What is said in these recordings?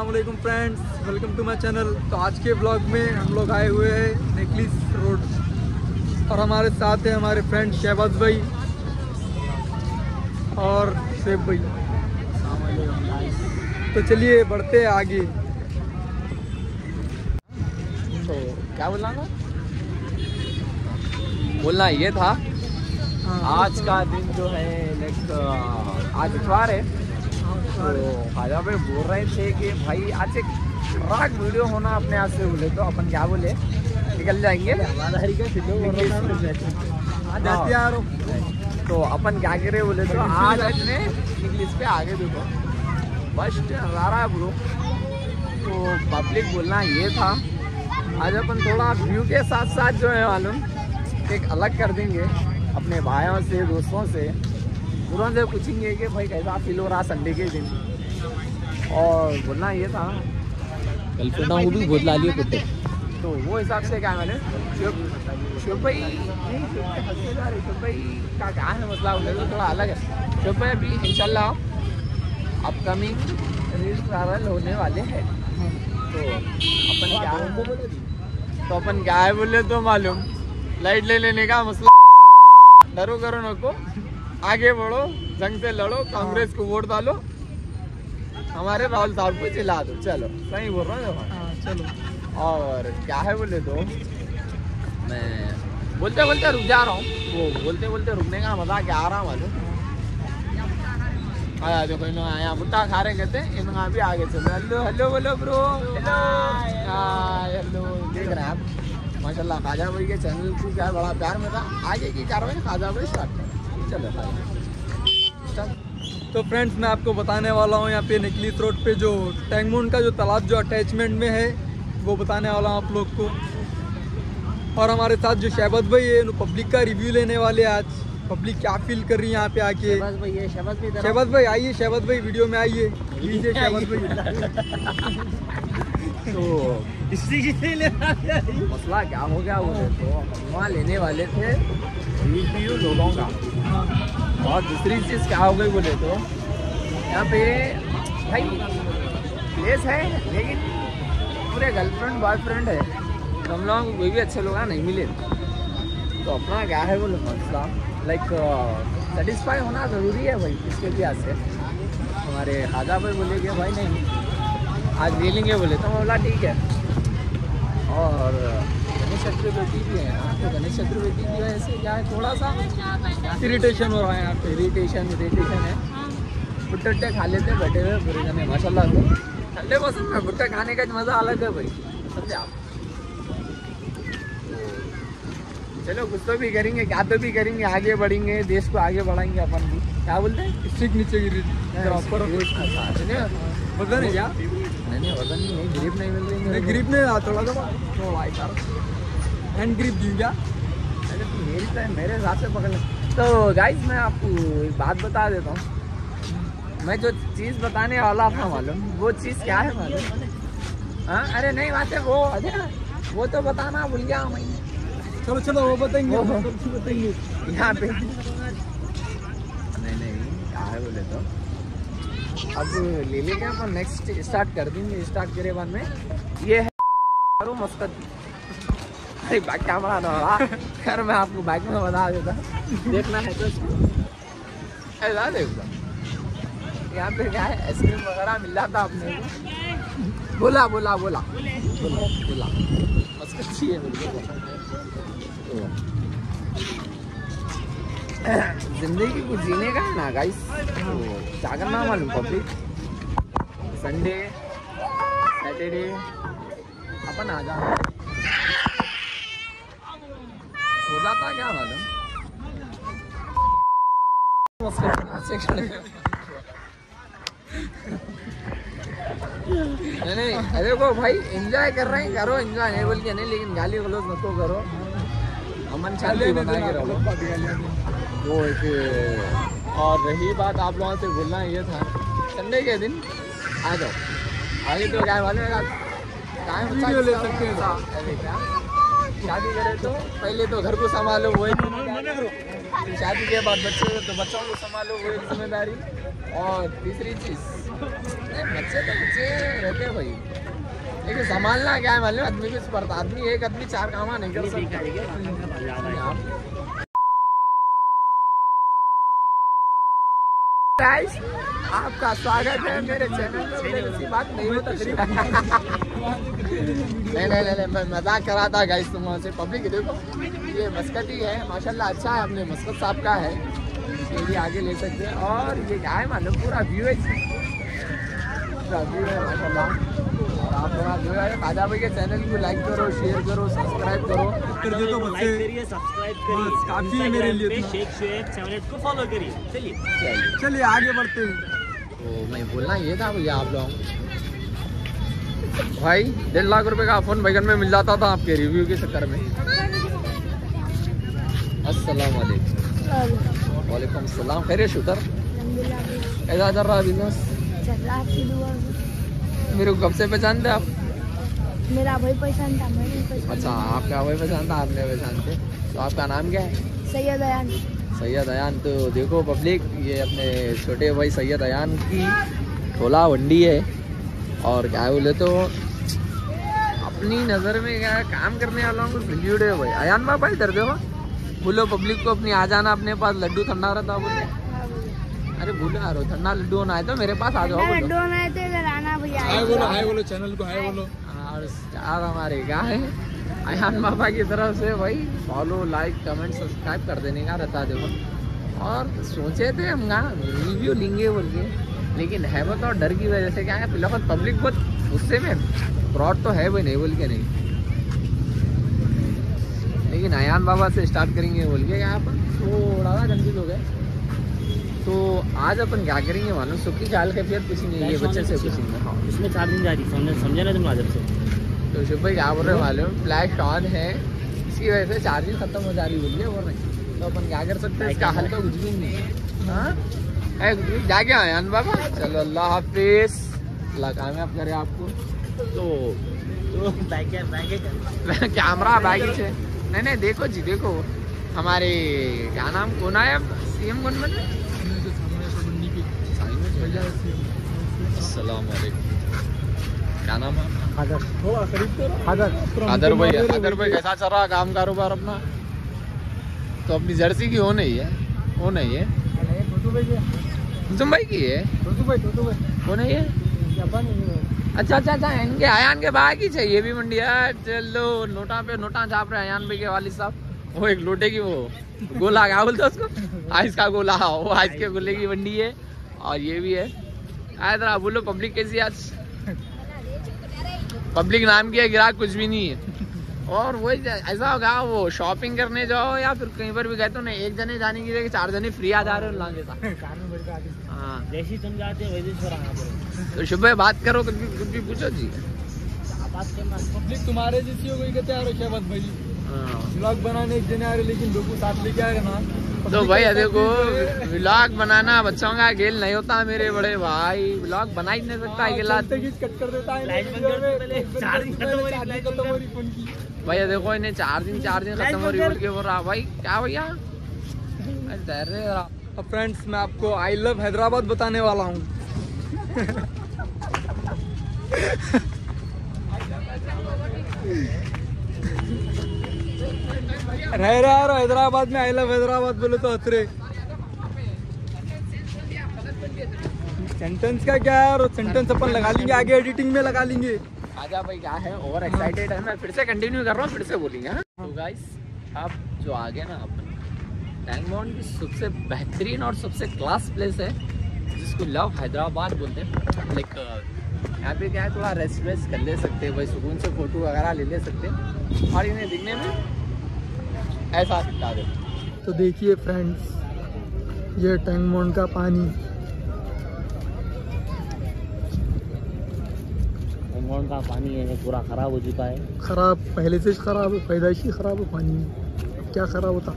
अस्सलाम वालेकुम friends, welcome to my channel. तो आज के ब्लॉग में हम लोग आए हुए हैं नेकलेस रोड और हमारे साथ है हमारे फ्रेंड शहबाज भाई और शेब भाई। तो चलिए बढ़ते हैं आगे। तो क्या बोलना ये था, आज का दिन जो है आज इतवार है। तो खाजा भाई बोल रहे थे कि भाई आज एक खतरनाक वीडियो होना अपने आप से। बोले तो अपन क्या बोले, निकल जाएंगे। तो अपन क्या करे बोले तो आज अपने इंग्लिश पे आगे देखो बस नज़ारा है ब्रो। तो पब्लिक बोलना ये था, आज अपन थोड़ा व्यू के साथ साथ जो है मालूम एक अलग कर देंगे अपने भाइयों से, दोस्तों से, तुरंत से पूछेंगे कि भाई कैसा फील हो रहा संडे के दिन। और बोलना ये था गर्लफ्रेंड वो भी बहुत लाली है कुत्ते। तो वो हिसाब से क्या मैंने शिव भाई का क्या है मसला तो थोड़ा अलग है। शिव भाई अभी इंशाल्लाह अपकमिंग रील ट्रैवल होने वाले हैं। तो अपन क्या है बोले तो मालूम लाइट ले लेने का मसला। डरो करो नको, आगे बढ़ो, जंग से लड़ो, कांग्रेस को वोट डालो, हमारे राहुल साहब को चिल्ला दो। चलो सही बोल रहा हूँ चलो। और क्या है बोले तो मैं बोलते बोलते रुक जा रहा हूँ। वो बोलते बोलते रुकने का मजा क्या आ रहा मालूम। आया देखो इन यहाँ बुट्टा खा रहे कहते इन भी आगे चलो। हेलो हेलो बोलो ब्रो, हेलो हेलो। देख रहे हैं आप माशाल्लाह खाजा भाई के चैनल को क्या बड़ा प्यार मिला। आगे की कार्रवाई खाजा भाई स्टार्ट करें। चलो तो फ्रेंड्स मैं आपको बताने वाला हूँ यहाँ पे नेकलेस रोड पे जो टैंगमोन का जो तालाब जो अटैचमेंट में है वो बताने वाला हूँ आप लोग को। और हमारे साथ जो शहबाज भाई है पब्लिक का रिव्यू लेने वाले। आज पब्लिक क्या फील कर रही है यहाँ पे आके। शहबाज भाई आइए, शहबाज भाई वीडियो में आइए, लीजिए शहबाज भाई। तो मसला क्या हो गया बोले तो वहाँ लेने वाले थे रिव्यू लोगों का। और दूसरी चीज़ क्या हो गई बोले तो यहाँ पे भाई प्लेस है लेकिन पूरे गर्लफ्रेंड बॉयफ्रेंड है, तो हम लोगों को कोई भी अच्छे लोग नहीं मिले। तो अपना क्या है बोले मसला लाइक सेटिस्फाई होना ज़रूरी है भाई इसके लिहाज से। हमारे खाजा भाई बोले कि भाई नहीं आज ले लेंगे बोले तो बोला ठीक है। और गणेश चतुर्थी भी है, तो गणेश चतुर्थी की वजह से क्या है थोड़ा सा इरिटेशन हो रहा है यहाँ पे। इरिटेशन है। भुट्टे खा लेते बैठे हुए पूरे जने माशाल्लाह से। ठंडे मौसम में भुट्टे खाने का मज़ा अलग है भाई, समझे आप। चलो कुछ तो भी करेंगे, क्या तो भी करेंगे, आगे बढ़ेंगे, देश को आगे बढ़ाएंगे अपन भी। क्या बोलते हैं स्टिक नीचे गिरी वजन है क्या? नहीं वजन नहीं, ग्रिप नहीं मिल रही। ग्रिप नहीं थोड़ा हैंड ग्रिप दी क्या? मेरे हिसाब से पकड़। तो गाइस मैं आपको एक बात बता देता हूँ। मैं जो चीज़ बताने वाला था मालूम वो चीज़ क्या है मालूम? हाँ अरे नहीं बात है वो तो बताना भूल गया मैं। चलो वो बताएंगे यहाँ पे नहीं क्या है बोले तो अब ले लेंगे अपन नेक्स्ट स्टार्ट कर देंगे। स्टार्ट करे बाद में ये है मस्कत बैग कैमरा ना खैर मैं आपको बैग में बता देता। देखना है तो ऐसा देखो यहाँ पे क्या है आइसक्रीम वगैरह मिल जाता अपने को। बोला मस्कत चाहिए जिंदगी को जीने का है ना गाइस। तो क्या करना मालूम पब्लिक, संडे सैटरडे अपन आ जाना हो जाता क्या मालूम। नहीं अरे को भाई एंजॉय कर रहे हैं करो, एंजॉय नहीं बोल के नहीं, लेकिन गाली गलौज मत करो, अमन शांति बना के रहो। वो एक और रही बात आप लोगों से बोलना ये था संडे के दिन आ जाओ। आगे तो क्या वाले वीडियो ले सकते हैं। शादी करे तो पहले तो घर को संभालो, वही शादी के बाद बच्चे तो बच्चों को संभालो, वो एक जिम्मेदारी। और तीसरी चीज़ बच्चे तो बच्चे रहते है भाई, लेकिन संभालना क्या है मालूम, आदमी के स्पर्धा, आदमी एक आदमी चार कामा नहीं कर सकता। गाइस आपका स्वागत है मेरे चैनल में। ऐसी बात नहीं होता नहीं, मैं मजाक कर रहा था गाइस। तुम वहाँ से पब्लिक देखो, ये मस्कट ही है माशाल्लाह, अच्छा है, अपने मस्कट साहब का है, ये भी आगे ले सकते हैं। और ये क्या है मालूम, पूरा व्यू है, पूरा व्यू है माशाल्लाह। और आप थोड़ा जो है खाजा भाई के चैनल को लाइक करो, शेयर करो, सब्सक्राइब करो। कर दो तो बच्चे करिए, सब्सक्राइब करिए, काफी है मेरे लिए इतना। शेख शुएब 78 को फॉलो करिए। चलिए आगे बढ़ते हैं। तो मैं बोलना ये था भैया, आप लोग भाई 1.5 लाख रुपए का फोन बैगन में मिल जाता था आपके रिव्यू के चक्कर में। अस्सलाम वालेकुम। वालेकुम सलाम। खैरियत शुक्र, कैसा चल रहा है बिजनेस? मेरे को कब से पहचानते आप? मेरा भाई पहचान था, मैं नहीं पहचान। अच्छा, आपका भाई पहचान था, आपने पहचानते। तो आपका नाम क्या है? सैयद अयान। सैयद अयान। तो देखो पब्लिक, ये अपने छोटे भाई सैयद अयान की ठोला वंडी है। और क्या बोले तो अपनी नज़र में क्या काम करने वालों को भिड़े है भाई। अयान बाबा इधर देखो, बोलो पब्लिक को अपनी आ जाना अपने पास, लड्डू ठंडा रहता बोलो। अरे बोलो यार, ठंडा लड्डू होना है तो मेरे पास आ जाओ बोलो। लड्डू होना है तो इधर आना भैया। हाय बोलो चैनल को, हाय बोलो। और यार हमारे क्या है, अयान बाबा की तरफ से भाई फॉलो, लाइक, कमेंट, सब्सक्राइब कर देने का रहता देखो। और सोचे थे हम ना रिव्यू लेंगे बोल के, लेकिन है वो तो डर की वजह से क्या है, फिलहाल पब्लिक बहुत गुस्से में, फ्रॉड तो है भाई, नहीं बोल के नहीं, लेकिन अयान बाबा से स्टार्ट करेंगे बोल के क्या अपन थोड़ा सा कंफ्यूज हो गए। तो आज अपन क्या करेंगे मालूम, सुखी ख्याल के फिर कुछ नहीं है, बच्चे से कुछ नहीं। हाँ, इसमें चार्जिंग जा रही, समझे ना तुम आदर से। तो शुभ भाई क्या बोल रहे मालूम, फ्लैश ऑन है, इसकी वजह से चार्जिंग खत्म हो जा रही बोलिए, और नहीं तो अपन क्या कर सकते हैं, इसका हल तो कुछ भी नहीं है। हाँ जाके अयान बाबा, चलो अल्लाह हाफिज, अल्लाह कामयाब करे आपको। तो कैमरा बैग है, नहीं देखो जी, देखो हमारे क्या नाम कौन आया, सीएम कौन बने? अस्सलाम वालेकुम, क्या नाम है? आदर भाई। आदर भाई कैसा चल रहा काम कारोबार अपना? तो अपनी जर्सी की हो नहीं है, वो नहीं है, तुम भाई की है, वो नहीं है। अच्छा, इनके अयान के बाग ही चाहिए भी मंडी है। चलो नोटा पे नोटा छाप रहे अयान भाई के वालिद साहब, वो एक लोटे की वो गोला, क्या बोलते उसको, आइस का गोला, वो आइस के गोले की मंडी है। और ये भी है। आया बोलो पब्लिक कैसी आज? पब्लिक नाम की है, ग्राहक कुछ भी नहीं है। और वही ऐसा होगा, वो शॉपिंग करने जाओ या फिर कहीं पर भी गए तो नहीं, एक जने जाने की जगह 4 जने फ्री आ जा रहे हो लाने का। हाँ, जैसी तुम जाते हो वैसे छोड़ा। तो शुभ बात करो, कुछ भी पूछो जी। पब्लिक तुम्हारे जैसी हो गई, कहते यार शहबाज भाई व्लॉग बनाने एक जने आ रहे, लेकिन लोगों साथ लेके आएगा ना। तो भाई देखो, व्लॉग बनाना बच्चों का खेल नहीं होता मेरे बड़े भाई, व्लॉग बना ही नहीं सकता अकेला। कट कर देता है भैया देखो, इन्हें 4 दिन खत्म हो रही बोल के बोल रहा भाई, क्या भैया? अब फ्रेंड्स मैं आपको आई लव हैदराबाद बताने वाला हूँ। रह रहा है हैदराबाद में, आई लव हैदराबाद बोले तो हथरे। सेंटेंस का क्या है, और सेंटेंस अपन लगा लेंगे आगे, एडिटिंग में लगा लेंगे। आजा भाई, क्या है ओवर एक्साइटेड है, मैं फिर से कंटिन्यू कर रहा हूँ, फिर से बोलेंगे। तो गाइस अब जो आगे ना अपन टैंक बॉन्ड की सबसे बेहतरीन और सबसे क्लास प्लेस है, जिसको लव हैदराबाद बोलते हैं। लाइक यहाँ पे क्या है, थोड़ा रेस्ट वेस्ट कर ले सकते हैं भाई, सुकून से फोटो वगैरह ले सकते हैं, और इन्हें दिखने में ऐसा दिखा दे। तो देखिए फ्रेंड्स, ये टैंक बॉन्ड का पानी, का पानी है पूरा खराब हो चुका है। खराब पहले से खराब है, पैदाइशी खराब है पानी में, अब क्या खराब होता।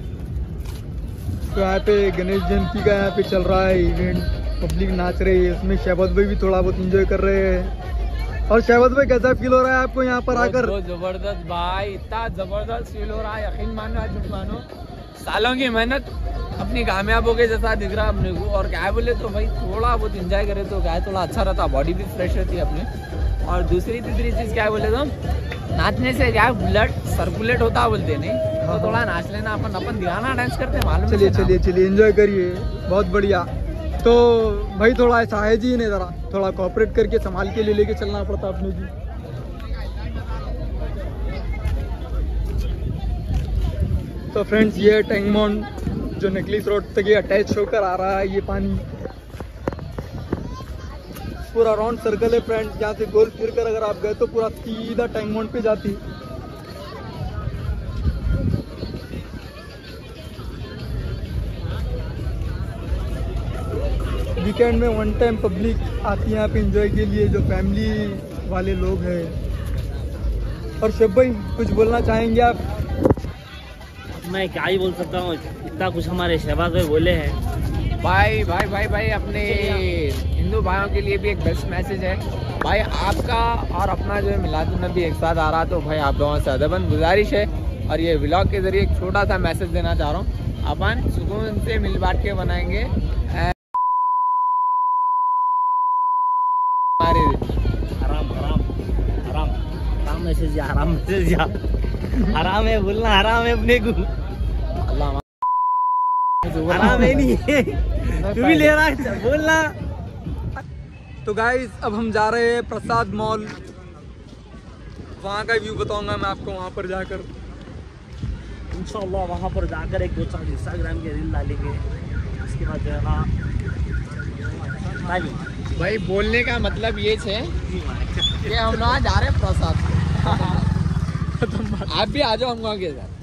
तो यहाँ पे गणेश जयंती का यहाँ पे चल रहा है इवेंट, पब्लिक नाच रही है, उसमें शहबाज भाई भी थोड़ा बहुत एंजॉय कर रहे हैं। और शहबाज भाई कैसा फील हो रहा है आपको यहाँ पर आकर? जबरदस्त भाई, इतना जबरदस्त फील हो रहा है, यकीन मानो आज मत मानो, सालों की मेहनत अपनी कामयाब हो गई जैसा दिख रहा अपने को। और क्या बोले तो भाई थोड़ा बहुत एंजॉय करे तो क्या है, थोड़ा अच्छा रहता, बॉडी भी फ्रेश रहती है अपनी। और दूसरी तीसरी चीज क्या बोले तो नाचने से क्या ब्लड सर्कुलेट होता बोलते नहीं, तो थोड़ा नाच लेना, अपन दिखाना डांस करते हैं मालूम। चलिए एंजॉय करिए, बहुत बढ़िया। तो भाई थोड़ा ऐसा है जी, नहीं जरा थोड़ा कोऑपरेट करके संभाल के लेके चलना पड़ता अपने जी। तो फ्रेंड्स ये टैंगमोन जो नेकलेस रोड तक ये अटैच होकर आ रहा है, ये पानी पूरा राउंड सर्कल है फ्रेंड्स। यहाँ से गोल फिर कर अगर आप गए तो पूरा सीधा टैंगमोन पे जाती। वीकेंड में वन टाइम पब्लिक आती है यहाँ पे एंजॉय के लिए, जो फैमिली वाले लोग हैं। और शब भाई कुछ बोलना चाहेंगे आप? मैं क्या ही बोल सकता हूँ, इतना कुछ हमारे शहबाज भाई बोले हैं। भाई भाई भाई भाई अपने हिंदू भाइयों के लिए भी एक बेस्ट मैसेज है भाई, आपका और अपना जो है मिलादुन नबी एक साथ आ रहा, तो भाई आप लोगों से अदबन गुजारिश है और ये व्लॉग के जरिए एक छोटा सा मैसेज देना चाह रहा हूँ। अपन सुकून से मिल बांट के बनाएंगे हराम हराम हराम हराम मैसेज या हराम मैसेज या हराम है बोलना, हराम है अपने को, अल्लाह हराम है नहीं है तू भी ले रहा है बोलना। तो गाइस अब हम जा रहे हैं प्रसाद मॉल, वहाँ का व्यू बताऊंगा मैं आपको वहाँ पर जाकर। इंशाल्लाह वहाँ पर जाकर एक 2-4 इंस्टाग्राम के रील डालेंगे, उसके बाद जो है ना भाई बोलने का मतलब ये है कि हम लोग जा रहे हैं प्रसाद। आप भी आ जाओ हम वहाँ के साथ।